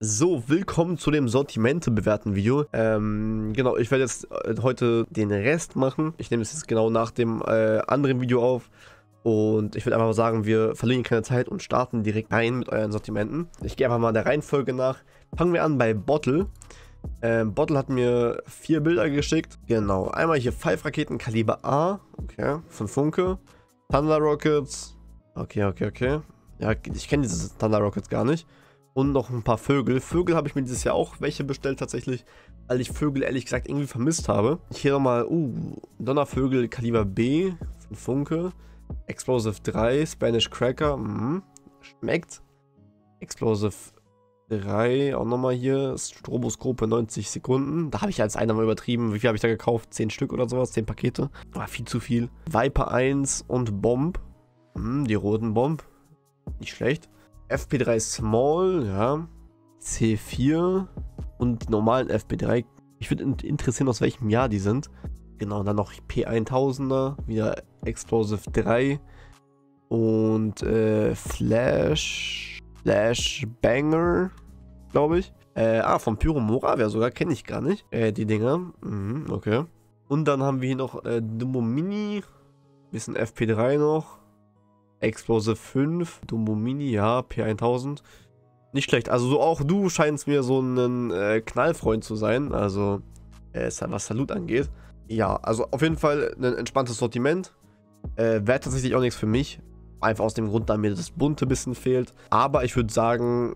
So, willkommen zu dem Sortimente bewerten Video. Genau, ich werde jetzt heute den Rest machen. Ich nehme es jetzt genau nach dem anderen Video auf. Und ich würde einfach mal sagen, wir verlieren keine Zeit und starten direkt rein mit euren Sortimenten. Ich gehe einfach mal der Reihenfolge nach. Fangen wir an bei Bottle. Bottle hat mir 4 Bilder geschickt. Genau, einmal hier 5 Raketen Kaliber A. Okay, von Funke. Thunder Rockets. Okay. Ja, ich kenne diese Thunder Rockets gar nicht. Und noch ein paar Vögel. Vögel habe ich mir dieses Jahr auch welche bestellt tatsächlich, weil ich Vögel ehrlich gesagt irgendwie vermisst habe. Hier nochmal, Donnervögel Kaliber B von Funke. Explosive 3, Spanish Cracker, schmeckt. Explosive 3, auch nochmal hier, Stroboskope 90 Sekunden. Da habe ich als einer mal übertrieben. Wie viel habe ich da gekauft? 10 Stück oder sowas, 10 Pakete. War viel zu viel. Viper 1 und Bomb. Die roten Bomb. Nicht schlecht. FP3 Small, ja. C4 und die normalen FP3. Ich würde interessieren, aus welchem Jahr die sind. Genau, und dann noch P1000er, wieder Explosive 3 und Flash Banger, glaube ich. Von Pyro Moravia sogar, kenne ich gar nicht. Die Dinger, okay. Und dann haben wir hier noch Dumbo Mini, bisschen FP3 noch. Explosive 5, Dumbo Mini, ja, P1000. Nicht schlecht, also so auch du scheinst mir so ein Knallfreund zu sein, also was Salut angeht. Ja, also auf jeden Fall ein entspanntes Sortiment. Wäre tatsächlich auch nichts für mich. Einfach aus dem Grund, da mir das Bunte ein bisschen fehlt. Aber ich würde sagen,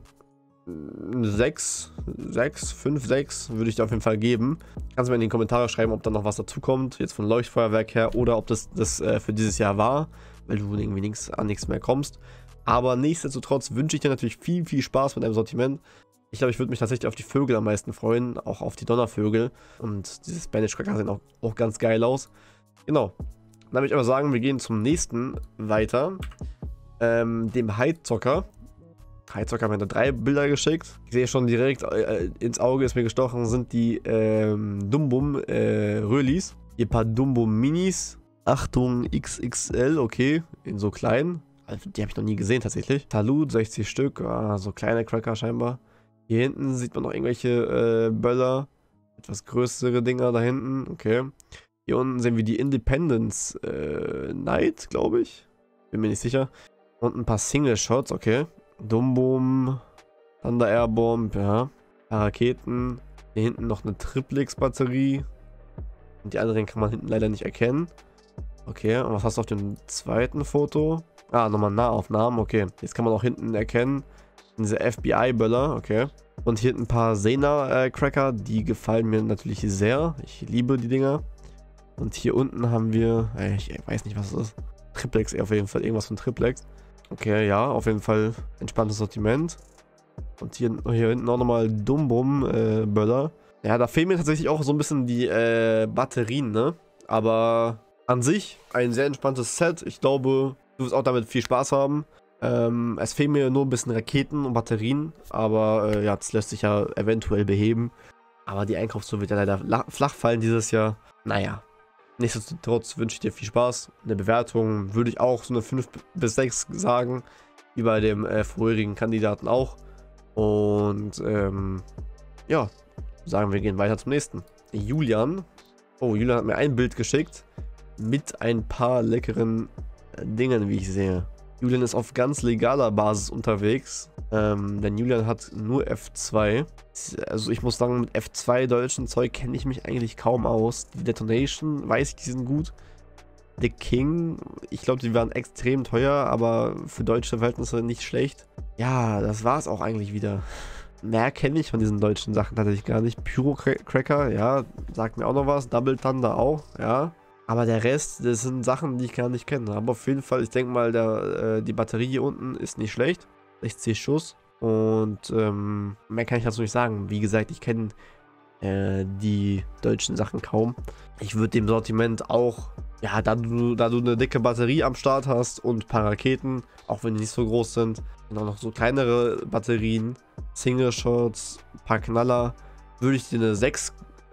6 würde ich da auf jeden Fall geben. Kannst du mir in die Kommentare schreiben, ob da noch was dazu kommt, jetzt von Leuchtfeuerwerk her, oder ob das für dieses Jahr war, weil du irgendwie an nichts mehr kommst. Aber nichtsdestotrotz wünsche ich dir natürlich viel Spaß mit deinem Sortiment. Ich glaube, ich würde mich tatsächlich auf die Vögel am meisten freuen, auch auf die Donnervögel. Und diese Spanish Cracker sehen auch ganz geil aus. Genau. Dann würde ich aber sagen, wir gehen zum nächsten weiter. Dem Heidzocker. Heidzocker hat mir 3 Bilder geschickt. Ich sehe schon direkt ins Auge, ist mir gestochen, sind die Dumbum Rölis. Hier ein paar Dumbo Minis. Achtung, XXL, okay, in so klein. Also, die habe ich noch nie gesehen tatsächlich. Salut, 60 Stück, so kleine Cracker scheinbar. Hier hinten sieht man noch irgendwelche Böller. Etwas größere Dinger da hinten, okay. Hier unten sehen wir die Independence Night, glaube ich. Bin mir nicht sicher. Und ein paar Single Shots, okay. Dumbum, Thunder Airbomb, ja. Raketen. Hier hinten noch eine Triplex-Batterie. Und die anderen kann man hinten leider nicht erkennen. Okay, und was hast du auf dem zweiten Foto? Nochmal Nahaufnahmen, okay. Jetzt kann man auch hinten erkennen, diese FBI-Böller, okay. Und hier ein paar Sena-Cracker, die gefallen mir natürlich sehr. Ich liebe die Dinger. Und hier unten haben wir, ich weiß nicht, was es ist. Triplex, auf jeden Fall, irgendwas von Triplex. Okay, ja, auf jeden Fall entspanntes Sortiment. Und hier hinten auch nochmal Dumbum-Böller. Ja, da fehlen mir tatsächlich auch so ein bisschen die Batterien, ne? Aber an sich ein sehr entspanntes Set. Ich glaube, du wirst auch damit viel Spaß haben. Es fehlen mir nur ein bisschen Raketen und Batterien. Aber ja, das lässt sich ja eventuell beheben. Aber die Einkaufstour wird ja leider flach fallen dieses Jahr. Naja, nichtsdestotrotz wünsche ich dir viel Spaß. Eine Bewertung würde ich auch so eine 5 bis 6 sagen. Wie bei dem vorherigen Kandidaten auch. Und ja, sagen wir gehen weiter zum nächsten. Julian. Oh, Julian hat mir ein Bild geschickt. Mit ein paar leckeren Dingen, wie ich sehe. Julian ist auf ganz legaler Basis unterwegs. Denn Julian hat nur F2. Also ich muss sagen, mit F2 deutschen Zeug kenne ich mich eigentlich kaum aus. Die Detonation, weiß ich, die sind gut. The King, ich glaube, die waren extrem teuer, aber für deutsche Verhältnisse nicht schlecht. Ja, das war es auch eigentlich wieder. Mehr kenne ich von diesen deutschen Sachen tatsächlich gar nicht. Pyro Cracker, ja, sagt mir auch noch was. Double Thunder auch, ja. Aber der Rest, das sind Sachen, die ich gar nicht kenne. Aber auf jeden Fall, ich denke mal, die Batterie hier unten ist nicht schlecht. 60 Schuss. Und mehr kann ich dazu nicht sagen. Wie gesagt, ich kenne die deutschen Sachen kaum. Ich würde dem Sortiment auch, ja, da du eine dicke Batterie am Start hast und ein paar Raketen, auch wenn die nicht so groß sind, und auch noch so kleinere Batterien, Single Shots, ein paar Knaller, würde ich dir eine 6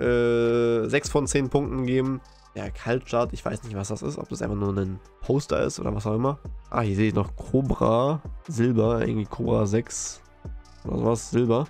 von 10 Punkten geben. Der Kaltstart, ich weiß nicht, was das ist, ob das einfach nur ein Poster ist oder was auch immer. Hier sehe ich noch Cobra Silber, irgendwie Cobra 6 oder sowas, Silber.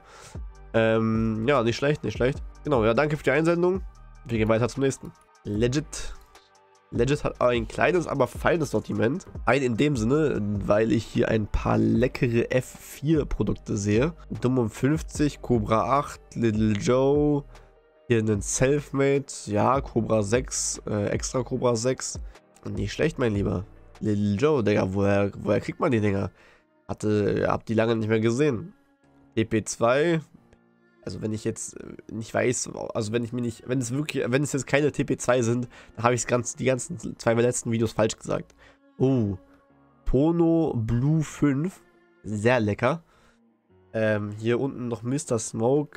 Ja, nicht schlecht, nicht schlecht. Genau, ja, danke für die Einsendung. Wir gehen weiter zum nächsten. Legit. Legit hat ein kleines, aber feines Sortiment. Ein in dem Sinne, weil ich hier ein paar leckere F4-Produkte sehe. Dumm 50, Cobra 8, Little Joe. Hier einen Selfmade, ja, Cobra 6, extra Cobra 6. Nicht schlecht, mein Lieber. Little Joe, Digga, woher kriegt man die Dinger? Hab die lange nicht mehr gesehen. TP2. Also wenn ich jetzt nicht weiß, also wenn es jetzt keine TP2 sind, dann habe ich die ganzen zwei letzten Videos falsch gesagt. Oh, Pono Blue 5, sehr lecker. Hier unten noch Mr. Smoke,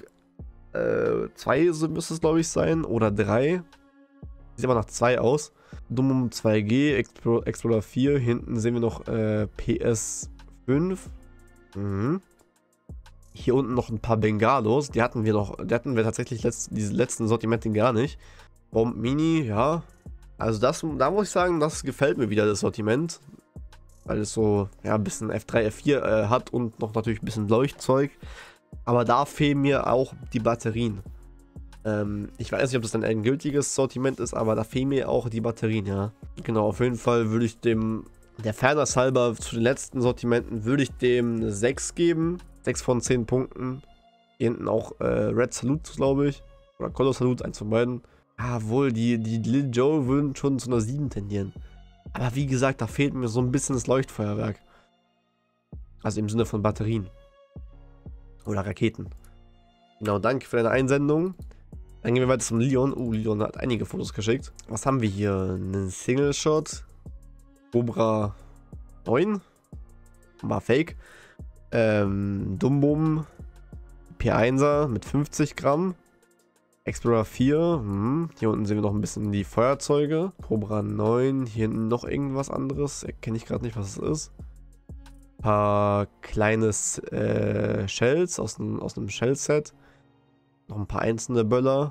2 müsste es glaube ich sein, oder 3. Sieht aber nach 2 aus. Dummum 2G, Explorer 4, hinten sehen wir noch PS 5. Mhm. Hier unten noch ein paar Bengalos. Die hatten wir tatsächlich diese letzten Sortimente gar nicht. Bomb Mini, ja. Also da muss ich sagen, das gefällt mir wieder, das Sortiment. Weil es so, ja, ein bisschen F3, F4 hat und noch natürlich ein bisschen Leuchtzeug. Aber da fehlen mir auch die Batterien. Ich weiß nicht, ob das dann ein gültiges Sortiment ist, aber da fehlen mir auch die Batterien, ja. Genau, auf jeden Fall würde ich der Fairness halber zu den letzten Sortimenten, würde ich dem eine 6 geben. 6 von 10 Punkten. Hier hinten auch Red Salute, glaube ich. Oder Color Salute, eins von beiden. Ja, wohl, die Lil Joe würden schon zu einer 7 tendieren. Aber wie gesagt, da fehlt mir so ein bisschen das Leuchtfeuerwerk. Also im Sinne von Batterien. Oder Raketen. Genau, danke für deine Einsendung. Dann gehen wir weiter zum Leon. Leon hat einige Fotos geschickt. Was haben wir hier? Einen Single Shot. Cobra 9. War Fake. Dumbum P1er mit 50 Gramm. Explorer 4. Hier unten sehen wir noch ein bisschen die Feuerzeuge. Cobra 9. Hier hinten noch irgendwas anderes. Erkenne ich gerade nicht, was es ist. Ein paar kleines Shells aus einem Shell-Set. Noch ein paar einzelne Böller.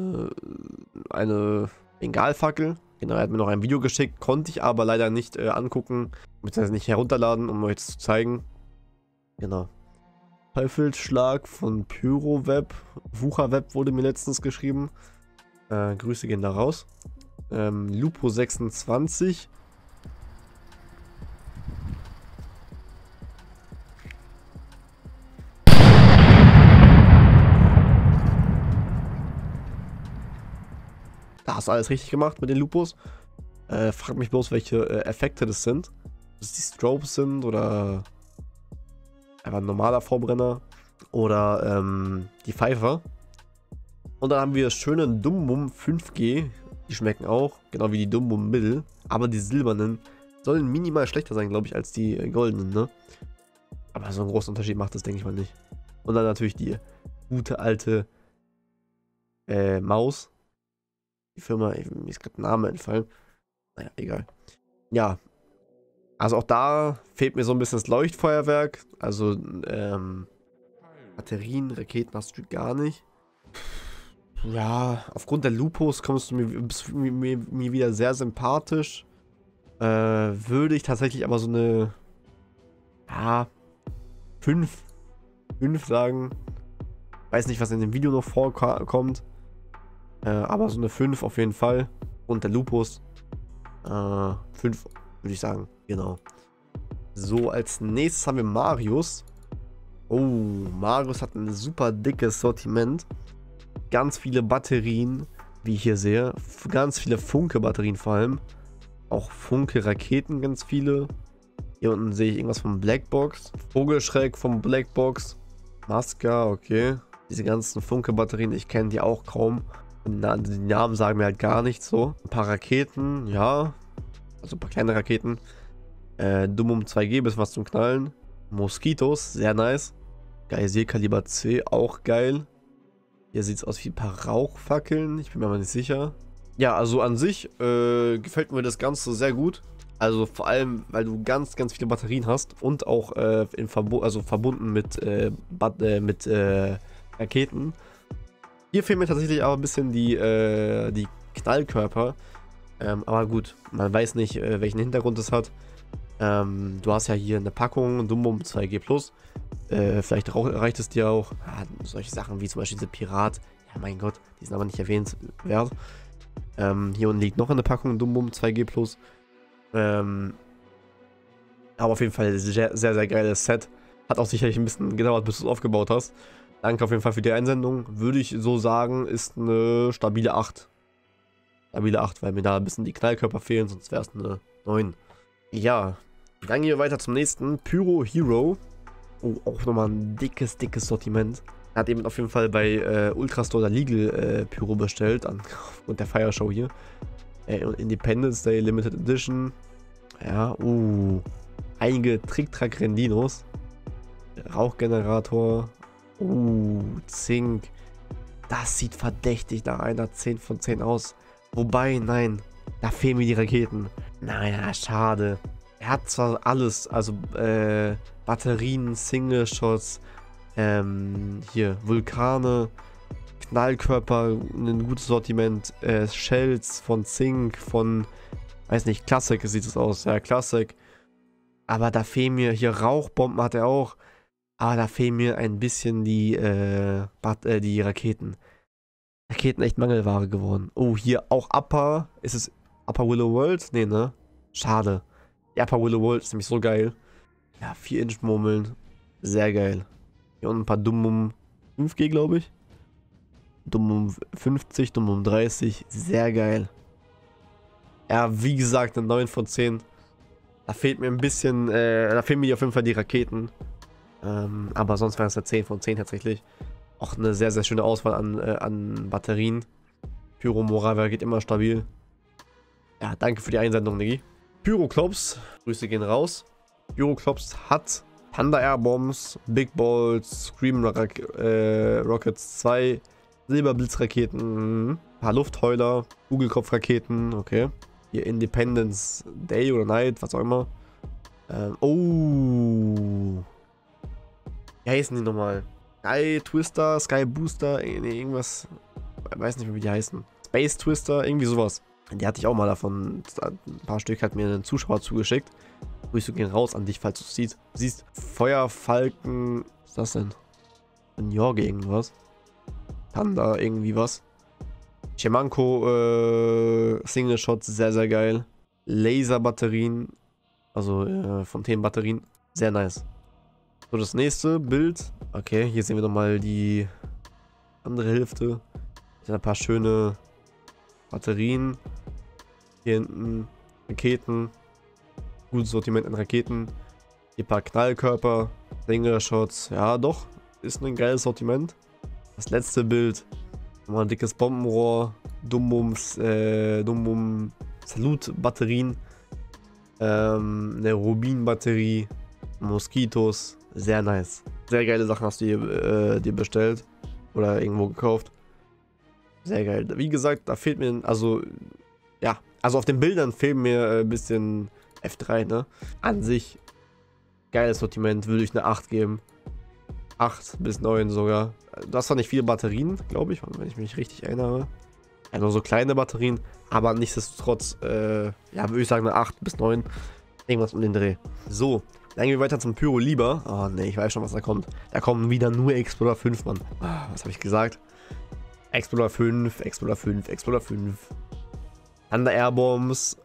Eine Bengalfackel. Genau, er hat mir noch ein Video geschickt. Konnte ich aber leider nicht angucken. Beziehungsweise nicht herunterladen, um euch das zu zeigen. Genau. Teufelsschlag von Pyroweb. Wucherweb wurde mir letztens geschrieben. Grüße gehen da raus. Lupo 26. Da hast du alles richtig gemacht mit den Lupus. Frag mich bloß, welche Effekte das sind. Ob es die Strobes sind oder einfach ein normaler Vorbrenner oder die Pfeifer. Und dann haben wir das schöne Dumbum 5G. Die schmecken auch, genau wie die Dumbum Middle. Aber die silbernen sollen minimal schlechter sein, glaube ich, als die goldenen, ne? Aber so einen großen Unterschied macht das, denke ich mal, nicht. Und dann natürlich die gute alte Maus. Die Firma, mir ist gerade ein Name entfallen. Naja, egal. Ja. Also auch da fehlt mir so ein bisschen das Leuchtfeuerwerk. Also, Batterien, Raketen hast du gar nicht. Ja, aufgrund der Lupus bist du mir wieder sehr sympathisch. Würde ich tatsächlich aber so eine, ja, 5 sagen. Weiß nicht, was in dem Video noch vorkommt. Aber so eine 5 auf jeden Fall. Und der Lupus. 5 würde ich sagen. Genau. So, als nächstes haben wir Marius. Oh, Marius hat ein super dickes Sortiment. Ganz viele Batterien, wie ich hier sehe. Ganz viele Funke-Batterien vor allem. Auch Funke-Raketen ganz viele. Hier unten sehe ich irgendwas von Blackbox. Vogelschreck von Blackbox. Masca, okay. Diese ganzen Funke-Batterien, ich kenne die auch kaum. Die Namen sagen mir halt gar nichts so. Ein paar Raketen, ja. Also ein paar kleine Raketen. Dummum 2G, bis was zum Knallen. Moskitos, sehr nice. Geysir Kaliber C, auch geil. Hier sieht es aus wie ein paar Rauchfackeln. Ich bin mir aber nicht sicher. Ja, also an sich gefällt mir das Ganze sehr gut. Also vor allem, weil du ganz, ganz viele Batterien hast. Und auch verbunden mit Raketen. Hier fehlen mir tatsächlich aber ein bisschen die Knallkörper. Aber gut, man weiß nicht, welchen Hintergrund es hat. Du hast ja hier eine Packung Dumbum 2G Plus. Vielleicht reicht es dir auch. Ja, solche Sachen wie zum Beispiel diese Pirat. Ja, mein Gott, die sind aber nicht erwähnenswert. Hier unten liegt noch eine Packung Dumbum 2G Plus. Aber auf jeden Fall sehr, sehr, sehr geiles Set. Hat auch sicherlich ein bisschen gedauert, bis du es aufgebaut hast. Danke auf jeden Fall für die Einsendung. Würde ich so sagen, ist eine stabile 8. Stabile 8, weil mir da ein bisschen die Knallkörper fehlen, sonst wäre es eine 9. Ja, dann gehen wir weiter zum nächsten. Pyro Hero. Oh, auch nochmal ein dickes Sortiment. Hat eben auf jeden Fall bei Ultrastore der Legal Pyro bestellt, aufgrund der Fireshow hier. Independence Day Limited Edition. Ja, einige Trick-Track-Rendinos. Rauchgenerator. Zink. Das sieht verdächtig nach einer 10 von 10 aus. Wobei, nein, da fehlen mir die Raketen. Naja, schade. Er hat zwar alles, also Batterien, Single-Shots, hier Vulkane, Knallkörper, ein gutes Sortiment, Shells von Zink, von, weiß nicht, Classic sieht es aus, ja, Classic. Aber da fehlen mir, hier Rauchbomben hat er auch, aber da fehlen mir ein bisschen die Raketen. Raketen echt Mangelware geworden. Oh, hier auch Upper, ist es Upper Willow World? Nee, ne? Schade. Die Upper Willow World ist nämlich so geil. Ja, 4-Inch Murmeln, sehr geil. Hier unten ein paar Dummum 5G, glaube ich. Dummum 50, Dummum 30. Sehr geil. Ja, wie gesagt, eine 9 von 10. Da fehlt mir ein bisschen, da fehlen mir auf jeden Fall die Raketen. Aber sonst wäre es eine 10 von 10 tatsächlich. Auch eine sehr, sehr schöne Auswahl an Batterien. Pyro Moravia geht immer stabil. Ja, danke für die Einsendung, Niggi. Pyroclops, Grüße gehen raus. Pyroclops hat Panda Air Bombs, Big Balls, Scream Rockets 2, Silberblitzraketen, ein paar Luftheuler, Kugelkopfraketen, okay. Hier Independence Day oder Night, was auch immer. Wie heißen die nochmal? Sky Twister, Sky Booster, nee, irgendwas, weiß nicht mehr, wie die heißen. Space Twister, irgendwie sowas. Die hatte ich auch mal davon. Ein paar Stück hat mir ein Zuschauer zugeschickt. Grüße gehen raus an dich, falls du es siehst. Feuerfalken. Was ist das denn? Ein Jorge irgendwas. Panda irgendwie was. Chemanko Single Shots, sehr, sehr geil. Laserbatterien. Also Fontänenbatterien. Sehr nice. So, das nächste Bild. Okay, hier sehen wir nochmal die andere Hälfte. Hier sind ein paar schöne Batterien. Hier hinten Raketen. Gutes Sortiment an Raketen. Hier ein paar Knallkörper. Single-Shots. Ja, doch. Ist ein geiles Sortiment. Das letzte Bild. Nochmal ein dickes Bombenrohr. Dumbum Salut-Batterien. Eine Rubin-Batterie. Moskitos. Sehr nice. Sehr geile Sachen hast du dir bestellt. Oder irgendwo gekauft. Sehr geil. Wie gesagt, da fehlt mir, also auf den Bildern fehlt mir ein bisschen F3, ne? An sich, geiles Sortiment, würde ich eine 8 geben. 8 bis 9 sogar. Du hast zwar nicht viele Batterien, glaube ich, wenn ich mich richtig erinnere. Ja, nur so kleine Batterien, aber nichtsdestotrotz, würde ich sagen eine 8 bis 9. Irgendwas um den Dreh. So, dann gehen wir weiter zum Pyro Lieber. Oh ne, ich weiß schon, was da kommt. Da kommen wieder nur Explorer 5, Mann. Was habe ich gesagt? Explorer 5, Explorer 5, Explorer 5. Thunder Airbombs.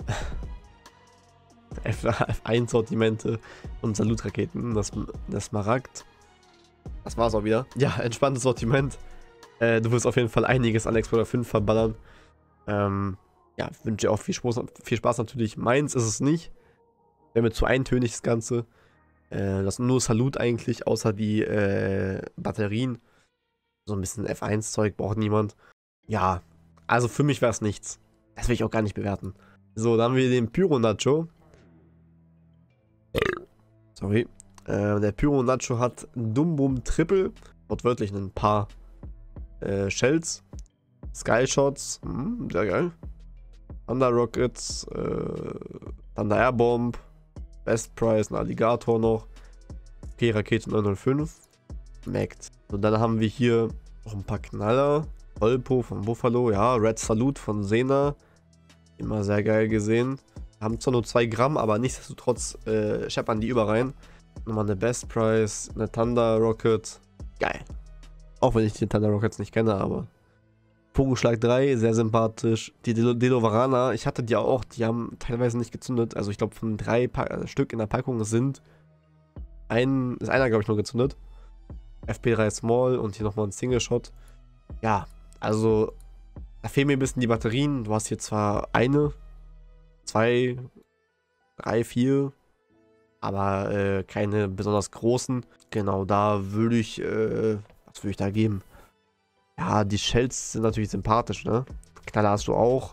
F1-Sortimente und Salutraketen. Das Smaragd. Das war's auch wieder. Ja, entspanntes Sortiment. Du wirst auf jeden Fall einiges an Explorer 5 verballern. Ja, wünsche dir auch viel Spaß natürlich. Meins ist es nicht. Wäre mir zu eintönig das Ganze. Das ist nur Salut eigentlich, außer die Batterien. So ein bisschen F1-Zeug braucht niemand. Ja, also für mich wäre es nichts. Das will ich auch gar nicht bewerten. So, dann haben wir den Pyro Nacho. Sorry. Der Pyro Nacho hat Dumbum Triple. Wortwörtlich ein paar Shells. Skyshots. Sehr geil. Thunder Rockets. Thunder Airbomb. Best Price, ein Alligator noch. Okay, Rakete 905. Merkt. Und dann haben wir hier noch ein paar Knaller. Olpo von Buffalo, ja. Red Salute von Sena. Immer sehr geil gesehen. Haben zwar nur 2 Gramm, aber nichtsdestotrotz scheppern die über rein. Nochmal eine Best Price, eine Thunder Rocket. Geil. Auch wenn ich die Thunder Rockets nicht kenne, aber. Funkenschlag 3, sehr sympathisch. Die Delovarana, ich hatte die auch, die haben teilweise nicht gezündet. Also ich glaube von 3 Stück in der Packung ist einer, glaube ich, nur gezündet. FP3 Small und hier nochmal ein Single Shot. Ja, also da fehlen mir ein bisschen die Batterien. Du hast hier zwar 1, 2, 3, 4, aber keine besonders großen. Genau, da würde ich, was würde ich da geben? Ja, die Shells sind natürlich sympathisch, ne? Knaller hast du auch.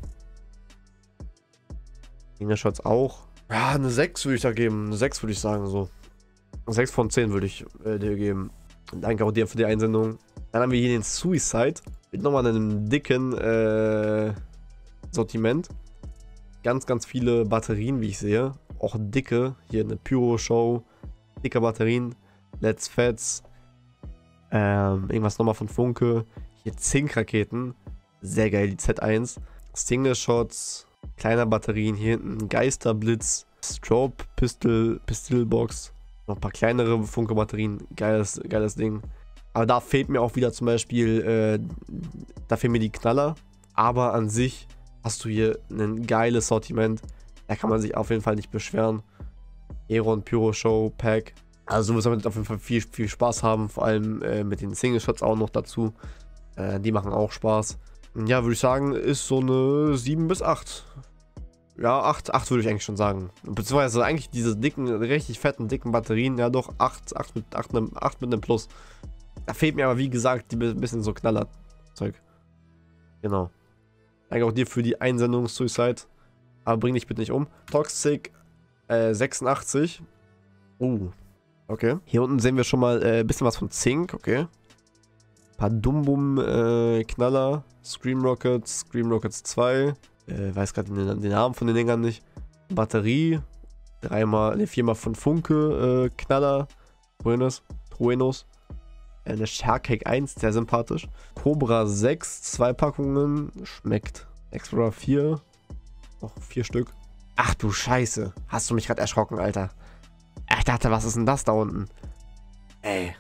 Single Shots auch. Ja, eine 6 würde ich da geben. Eine 6 würde ich sagen, so. 6 von 10 würde ich dir geben. Danke auch dir für die Einsendung. Dann haben wir hier den Suicide. Mit nochmal einem dicken Sortiment. Ganz, ganz viele Batterien, wie ich sehe. Auch dicke. Hier eine Pyro-Show. Dicke Batterien. Let's Fats. Irgendwas nochmal von Funke. Hier Zinkraketen. Sehr geil, die Z1. Single Shots. Kleiner Batterien. Hier hinten Geisterblitz. Strobe Pistolbox. Noch ein paar kleinere Funke-Batterien. Geiles Ding. Aber da fehlt mir auch wieder zum Beispiel, da fehlen mir die Knaller. Aber an sich hast du hier ein geiles Sortiment. Da kann man sich auf jeden Fall nicht beschweren. Aeron Pyro Show Pack. Also du wirst damit auf jeden Fall viel Spaß haben. Vor allem mit den Single Shots auch noch dazu. Die machen auch Spaß. Ja, würde ich sagen, ist so eine 7 bis 8. Ja, 8 würde ich eigentlich schon sagen. Beziehungsweise eigentlich diese dicken, richtig fetten, dicken Batterien. Ja doch, 8 mit einem Plus. Da fehlt mir aber, wie gesagt, die bisschen so Knallerzeug. Genau. Danke auch dir für die Einsendung, Suicide. Aber bring dich bitte nicht um. Toxic 86. Okay. Hier unten sehen wir schon mal ein bisschen was von Zink, okay. Ein paar Dumbum Knaller. Scream Rockets 2. Weiß gerade den Namen von den Dingern nicht. Batterie. 4 von Funke Knaller. Truenos. Eine Sharkcake 1, sehr sympathisch. Cobra 6, 2 Packungen. Schmeckt. Explorer 4. Noch 4 Stück. Ach du Scheiße. Hast du mich gerade erschrocken, Alter. Ich dachte, was ist denn das da unten? Ey.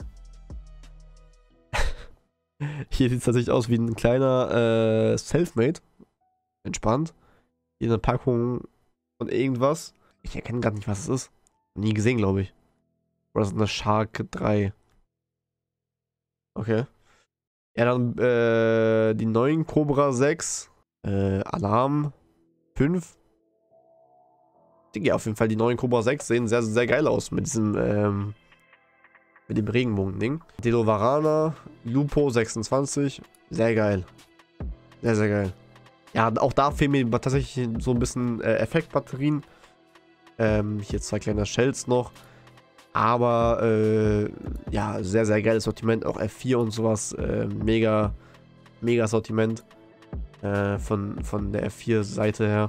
Hier sieht es tatsächlich aus wie ein kleiner Selfmade. Entspannt. Hier eine Packung von irgendwas. Ich erkenne gerade nicht, was es ist. Nie gesehen, glaube ich. Oder ist eine Shark 3. Okay. Ja, dann die neuen Cobra 6. Alarm 5. Ja, auf jeden Fall die neuen Cobra 6 sehen sehr, sehr geil aus mit diesem mit dem Regenbogen-Ding. Delovarana, Lupo 26. Sehr geil. Sehr, sehr geil. Ja, auch da fehlen mir tatsächlich so ein bisschen Effektbatterien. Hier 2 kleine Shells noch. Aber ja, sehr, sehr geiles Sortiment. Auch F4 und sowas. Mega Sortiment. Von der F4-Seite her.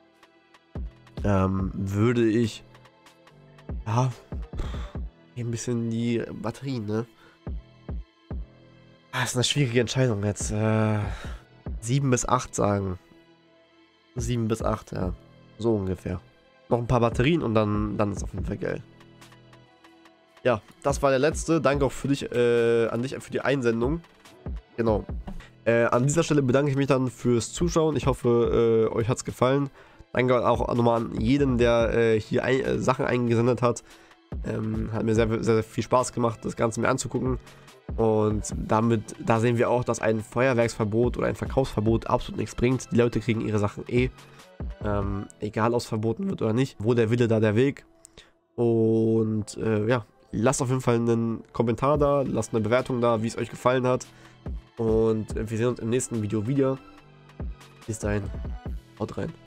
Würde ich. Ja. Ein bisschen die Batterien, ne? Das ist eine schwierige Entscheidung jetzt. 7 bis 8 sagen. 7 bis 8, ja. So ungefähr. Noch ein paar Batterien und dann ist auf jeden Fall geil. Ja, das war der letzte. Danke auch für dich, an dich für die Einsendung. Genau. An dieser Stelle bedanke ich mich dann fürs Zuschauen. Ich hoffe, euch hat es gefallen. Danke auch nochmal an jeden, der hier Sachen eingesendet hat. Hat mir sehr, sehr viel Spaß gemacht, das Ganze mir anzugucken. Und da sehen wir auch, dass ein Feuerwerksverbot oder ein Verkaufsverbot absolut nichts bringt. Die Leute kriegen ihre Sachen egal ob es verboten wird oder nicht. Wo der Wille, da der Weg. Und ja, lasst auf jeden Fall einen Kommentar da, lasst eine Bewertung da, wie es euch gefallen hat. Und wir sehen uns im nächsten Video wieder. Bis dahin, haut rein.